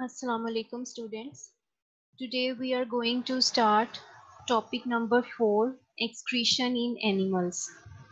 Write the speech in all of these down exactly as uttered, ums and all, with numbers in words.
Assalamu alaikum students. Today we are going to start topic number four, excretion in animals.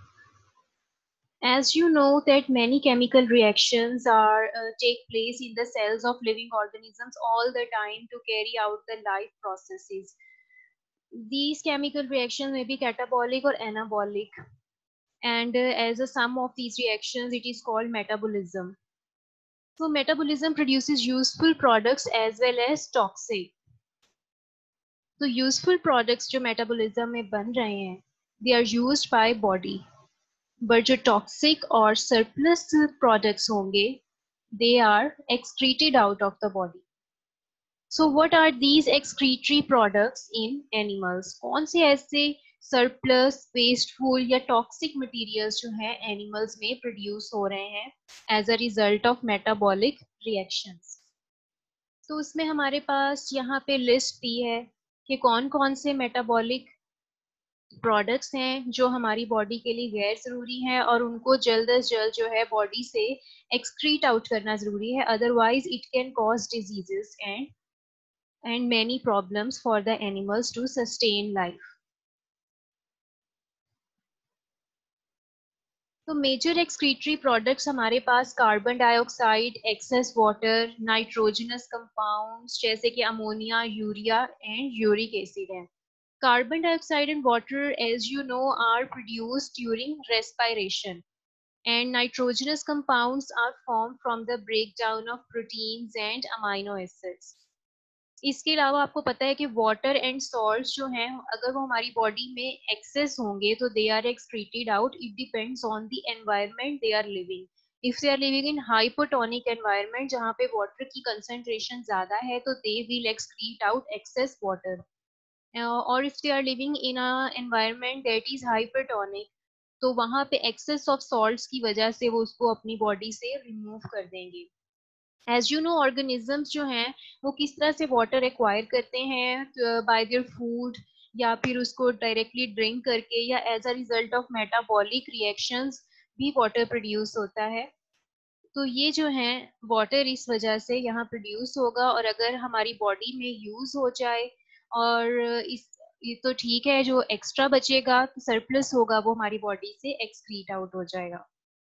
As you know that many chemical reactions are uh, take place in the cells of living organisms all the time to carry out the life processes. These chemical reactions may be catabolic or anabolic, and uh, as a sum of these reactions it is called metabolism. So metabolism produces useful products as well as toxic. तो useful products जो metabolism में बन रहे हैं they are used by body, but जो toxic और surplus products होंगे they are excreted out of the body. So what are these excretory products in animals? कौन से ऐसे सरप्लस वेस्टफुल या टॉक्सिक मटेरियल्स जो हैं एनिमल्स में प्रोड्यूस हो रहे हैं as a result of metabolic reactions? तो उसमें हमारे पास यहाँ पे लिस्ट दी है कि कौन कौन से मेटाबॉलिक प्रोडक्ट्स हैं जो हमारी बॉडी के लिए गैर ज़रूरी हैं और उनको जल्द अज जल्द जो है बॉडी से एक्सक्रीट आउट करना ज़रूरी है, otherwise it can cause diseases and and many problems for the animals to sustain life. तो मेजर एक्सक्रीटरी प्रोडक्ट्स हमारे पास carbon dioxide, excess water, nitrogenous compounds जैसे कि ammonia, urea and uric acid हैं. Carbon dioxide and water, as you know, are produced during respiration, and nitrogenous compounds are formed from the breakdown of proteins and amino acids. इसके अलावा आपको पता है कि water and salt जो हैं अगर वो हमारी बॉडी में एक्सेस होंगे तो they are excreted out. It depends on the environment they are living. If they are living in hypotonic environment जहाँ पे वाटर की कंसंट्रेशन ज्यादा है तो they will excrete out excess water. uh, or if they are living in a environment that is hypertonic तो वहाँ पे excess of salts की वजह से वो उसको अपनी बॉडी से रिमूव कर देंगे. एज यू नो ऑर्गेनिजम्स जो हैं वो किस तरह से वाटर एक्वायर करते हैं बाय देयर फूड या फिर उसको डायरेक्टली ड्रिंक करके या as a result of metabolic reactions भी वाटर प्रोड्यूस होता है. तो ये जो है वाटर इस वजह से यहाँ प्रोड्यूस होगा और अगर हमारी बॉडी में यूज हो जाए और इस ये तो ठीक है, जो एक्स्ट्रा बचेगा सरप्लस होगा वो हमारी बॉडी से एक्सक्रीट आउट हो जाएगा.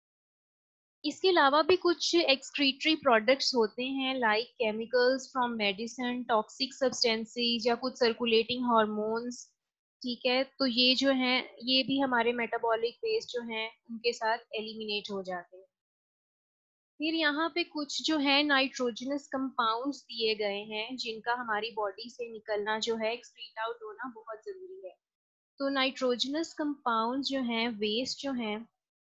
इसके अलावा भी कुछ एक्सक्रीटरी प्रोडक्ट्स होते हैं like chemicals from medicine, toxic substances या कुछ सर्कुलेटिंग हार्मोन्स. ठीक है, तो ये जो हैं ये भी हमारे मेटाबॉलिक वेस्ट जो हैं उनके साथ एलिमिनेट हो जाते हैं. फिर यहाँ पे कुछ जो है नाइट्रोजनस कंपाउंड्स दिए गए हैं जिनका हमारी बॉडी से निकलना जो है एक्सक्रीट आउट होना बहुत जरूरी है. तो नाइट्रोजनस कंपाउंड्स जो हैं वेस्ट जो हैं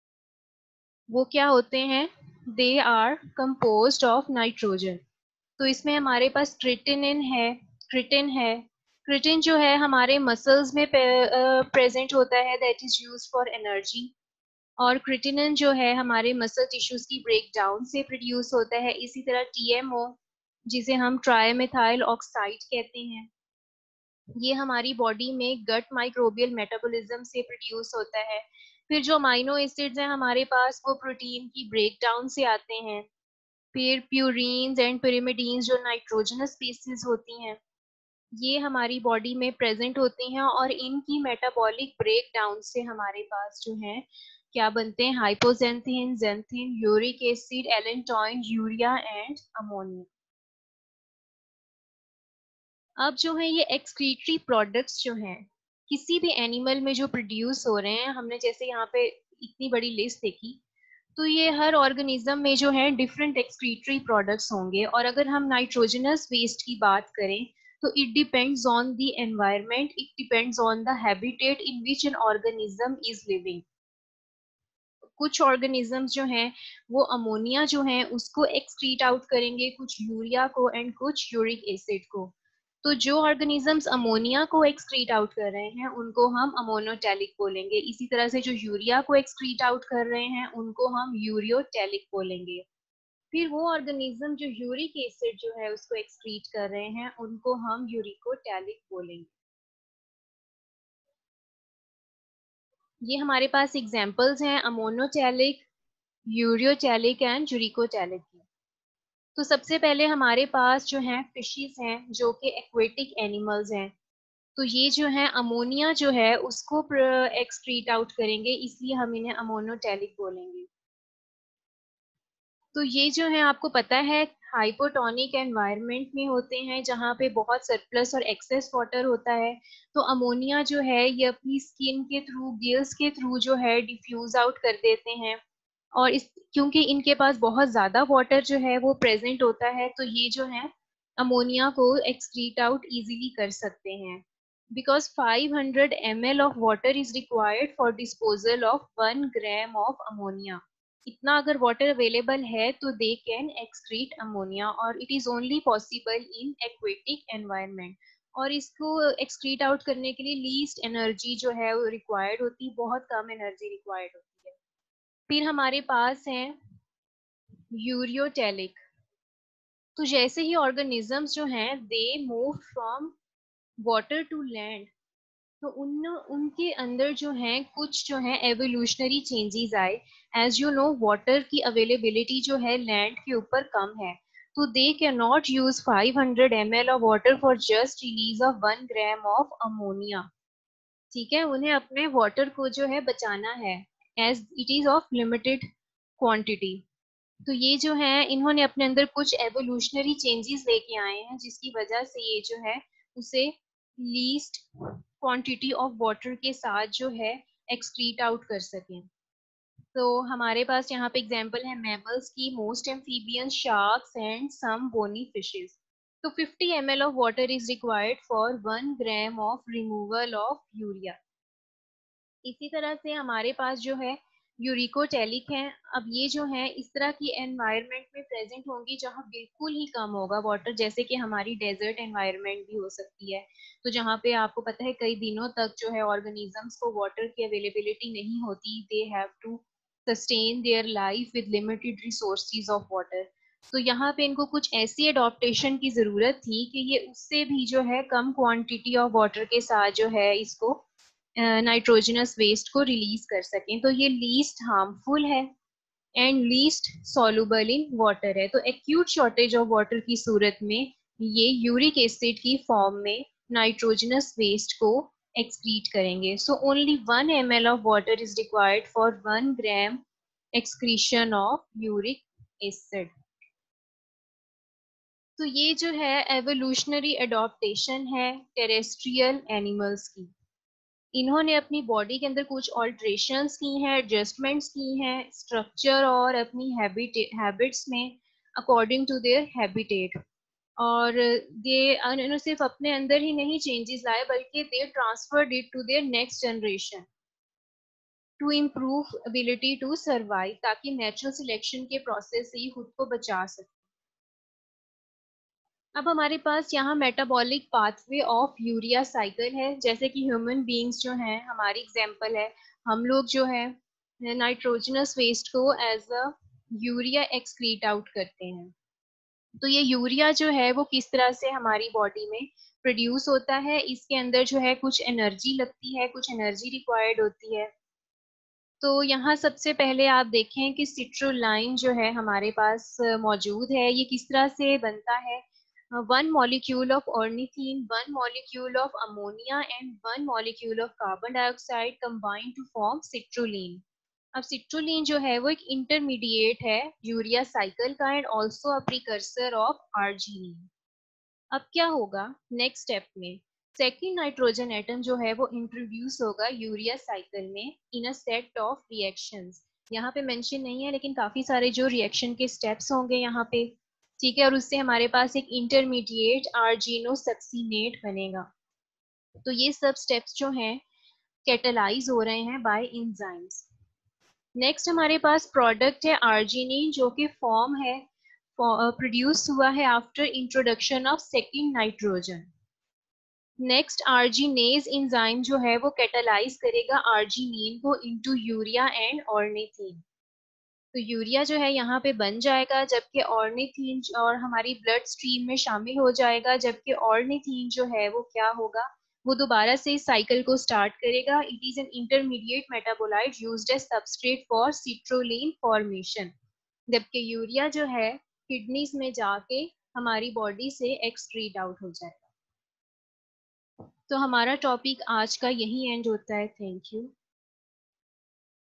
वो क्या होते हैं? They are composed of nitrogen. तो इसमें हमारे पास क्रिटिनिन है क्रिटिन है क्रिटिन जो है हमारे मसल्स में प्रेजेंट होता है, that is used for energy. और क्रिटिनिन जो है हमारे मसल टिश्यूज की ब्रेकडाउन से प्रोड्यूस होता है. इसी तरह टीएमओ जिसे हम ट्राइमेथाइल ऑक्साइड कहते हैं ये हमारी बॉडी में गट माइक्रोबियल मेटाबॉलिज्म से प्रोड्यूस होता है. फिर जो अमाइनो एसिड्स हैं हमारे पास वो प्रोटीन की ब्रेकडाउन से आते हैं. फिर प्यूरीन्स एंड पिरिमिडीन्स जो नाइट्रोजनस स्पीसीज होती हैं ये हमारी बॉडी में प्रेजेंट होती हैं और इनकी मेटाबॉलिक ब्रेकडाउन से हमारे पास जो है क्या बनते हैं? Hypoxanthine, xanthine, uric acid, allantoin, urea and ammonia. अब जो है ये एक्सक्रीटरी प्रोडक्ट्स जो हैं किसी भी एनिमल में जो प्रोड्यूस हो रहे हैं, हमने जैसे यहाँ पे इतनी बड़ी लिस्ट देखी तो ये हर ऑर्गेनिज्म में जो है डिफरेंट एक्सक्रीटरी प्रोडक्ट्स होंगे. और अगर हम नाइट्रोजनस वेस्ट की बात करें तो it depends on the environment, it depends on the habitat in which an organism is living. कुछ ऑर्गेनिजम्स जो हैं वो अमोनिया जो है उसको एक्सक्रीट आउट करेंगे, कुछ यूरिया को एंड कुछ यूरिक एसिड को. तो जो ऑर्गेनिजम्स अमोनिया को एक्सक्रीट आउट कर रहे हैं उनको हम अमोनोटैलिक बोलेंगे. इसी तरह से जो यूरिया को एक्सक्रीट आउट कर रहे हैं उनको हम यूरियोटैलिक बोलेंगे. फिर वो ऑर्गेनिज्म जो यूरिक एसिड जो है उसको एक्सक्रीट कर रहे हैं उनको हम यूरिकोटैलिक बोलेंगे. ये हमारे पास एग्जांपल्स हैं अमोनोटैलिक, यूरियोटैलिक एंड यूरिकोटैलिक. तो सबसे पहले हमारे पास जो है फिशेस हैं जो कि एक्वेटिक एनिमल्स हैं। तो ये जो है अमोनिया जो है उसको एक्सक्रीट आउट करेंगे, इसलिए हम इन्हें अमोनोटेलिक बोलेंगे। तो ये जो है आपको पता है हाइपोटोनिक एनवायरनमेंट में होते हैं जहाँ पे बहुत सरप्लस और एक्सेस वाटर होता है। तो अमोनिया जो है ये अपनी स्किन के थ्रू, गिल्स के थ्रू जो है डिफ्यूज आउट कर देते हैं। और इस क्योंकि इनके पास बहुत ज्यादा वाटर जो है वो प्रेजेंट होता है, तो ये जो है अमोनिया को एक्सक्रीट आउट इजीली कर सकते हैं। Because five hundred M L of water is required for disposal of one gram of ammonia. इतना अगर वाटर अवेलेबल है तो दे कैन एक्सक्रीट अमोनिया, और it is only possible in aquatic environment. और इसको एक्सक्रीट आउट करने के लिए लीस्ट एनर्जी जो है वो रिक्वायर्ड होती है, बहुत कम एनर्जी रिक्वायर्ड होती है। फिर हमारे पास है यूरियोटेलिक। तो जैसे ही ऑर्गेनिजम्स जो हैं they move from water to land, तो उन उनके अंदर जो है कुछ जो है एवोल्यूशनरी चेंजेस आए। एज यू नो वाटर की अवेलेबिलिटी जो है लैंड के ऊपर कम है, तो they can not use five hundred M L of water for just release of one gram of ammonia. ठीक है, उन्हें अपने वाटर को जो है बचाना है, as it is of limited quantity. तो ये जो है इन्होंने अपने अंदर कुछ एवोल्यूशनरी चेंजेस लेके आए हैं जिसकी वजह से ये जो है उसे लीस्ट क्वांटिटी ऑफ वाटर के साथ जो है एक्सक्रीट आउट कर सकें। तो हमारे पास यहाँ पे एग्जांपल है मैमल्स की, most amphibians, sharks and some bony fishes. तो fifty M L of water is required for one gram of removal of urea. इसी तरह से हमारे पास जो है यूरिकोटेलिक है। अब ये जो है इस तरह की एनवायरनमेंट में प्रेजेंट होंगी जहाँ बिल्कुल ही कम होगा वाटर, जैसे कि हमारी डेजर्ट एनवायरनमेंट भी हो सकती है। तो जहाँ पे आपको पता है कई दिनों तक जो है ऑर्गेनिजम्स को वाटर की अवेलेबिलिटी नहीं होती, they have to sustain their life with limited resources of water. तो यहाँ पे इनको कुछ ऐसी अडॉप्टेशन की जरूरत थी कि ये उससे भी जो है कम क्वांटिटी ऑफ वाटर के साथ जो है इसको नाइट्रोजनस वेस्ट को रिलीज कर सकें। तो ये लीस्ट हार्मफुल है and least soluble in water है। तो एक्यूट शॉर्टेज ऑफ वाटर की सूरत में ये यूरिक एसिड की फॉर्म में नाइट्रोजनस वेस्ट को एक्सक्रीट करेंगे। So only one M L of water is required for one gram excretion of uric acid. तो ये जो है एवोल्यूशनरी अडॉप्टेशन है टेरेस्ट्रियल एनिमल्स की। इन्होंने अपनी बॉडी के अंदर कुछ ऑल्ट्रेशंस की हैं, एडजस्टमेंट्स की हैं स्ट्रक्चर और अपनी हैबिट हैबिट्स में अकॉर्डिंग टू देयर हैबिटेट। और दे उन्होंने सिर्फ अपने अंदर ही नहीं चेंजेस लाए बल्कि they transferred it to their next generation to improve ability to survive, ताकि नेचुरल सिलेक्शन के प्रोसेस से ही खुद को बचा सके। अब हमारे पास यहाँ metabolic pathway of urea cycle है। जैसे कि ह्यूमन बीइंग्स जो हैं हमारी एग्जांपल है, हम लोग जो है नाइट्रोजनस वेस्ट को as a urea excrete out करते हैं। तो ये यूरिया जो है वो किस तरह से हमारी बॉडी में प्रोड्यूस होता है, इसके अंदर जो है कुछ एनर्जी लगती है, कुछ एनर्जी रिक्वायर्ड होती है। तो यहाँ सबसे पहले आप देखें कि सिट्रोलाइन जो है हमारे पास मौजूद है, ये किस तरह से बनता है। One molecule of ornithine, one molecule of ammonia and one molecule of carbon dioxide combine to form citrulline. अब सिट्रोलिन जो है वो एक इंटरमीडिएट है यूरिया साइकिल का and also a precursor of arginine. अब क्या होगा नेक्स्ट स्टेप में, सेकेंड नाइट्रोजन एटम जो है वो इंट्रोड्यूस होगा यूरिया साइकिल में in a set of reactions. यहाँ पे मेंशन नहीं है लेकिन काफी सारे जो रिएक्शन के स्टेप्स होंगे यहाँ पे, ठीक है। और उससे हमारे पास एक इंटरमीडिएट आर्जिनो सक्सीनेट बनेगा। तो ये सब स्टेप्स जो हैं कैटेलाइज हो रहे हैं बाय एंजाइम्स। नेक्स्ट हमारे पास प्रोडक्ट है आर्जिनिन, जो कि फॉर्म है प्रोड्यूस हुआ है after introduction of second nitrogen. Next arginase enzyme जो है वो कैटालाइज करेगा आर्जिनिन को इनटू यूरिया एंड ऑर्निथीन। तो यूरिया जो है यहाँ पे बन जाएगा, जबकि ऑर्निथीन और हमारी ब्लड स्ट्रीम में शामिल हो जाएगा, जबकि ऑर्निथीन जो है वो क्या होगा, वो दोबारा से इस साइकिल को स्टार्ट करेगा। It is an intermediate metabolite used as substrate for citrulline formation. जबकि यूरिया जो है किडनीज में जाके हमारी बॉडी से एक्सक्रीट आउट हो जाएगा। तो हमारा टॉपिक आज का यही एंड होता है। Thank you.